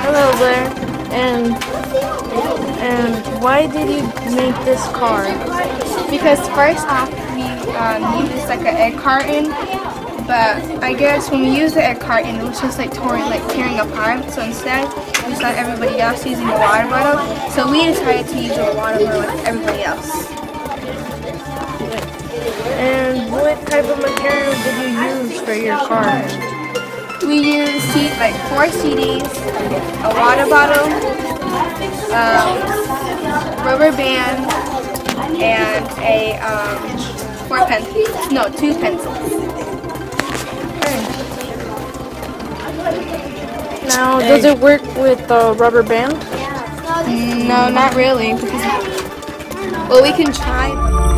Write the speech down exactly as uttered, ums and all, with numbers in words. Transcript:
Hello Blair. And and why did you make this car? Because first off, we um, used like an egg carton, but I guess when we used the egg carton, it was just like tearing, like tearing apart. So instead, we saw everybody else using a water bottle, so we decided to use a water bottle like everybody else. And what type of material did you use for your car? We used C like four C Ds, a water bottle, um, rubber band, and a um, four pencils. No, two pencils. Now, does it work with the rubber band? No, not really. Because, well, we can try.